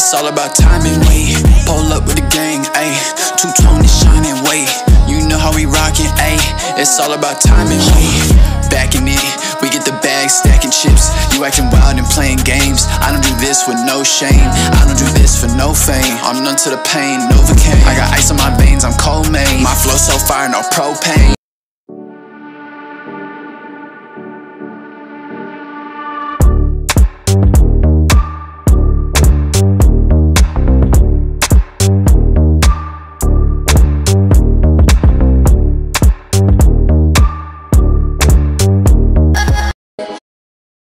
It's all about timing, wait. Pull up with the gang, ayy. Two-tone is shining, wait. You know how we rockin', ayy. It's all about timing, wait. Back in it, we get the bag, stacking chips. You acting wild and playing games. I don't do this with no shame. I don't do this for no fame. I'm numb to the pain, Novocaine. I got ice on my veins, I'm cold made. My flow so fire, no propane.